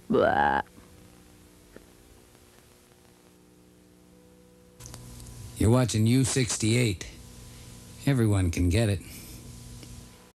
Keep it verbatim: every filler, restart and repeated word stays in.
Blah. You're watching U sixty-eight. Everyone can get it.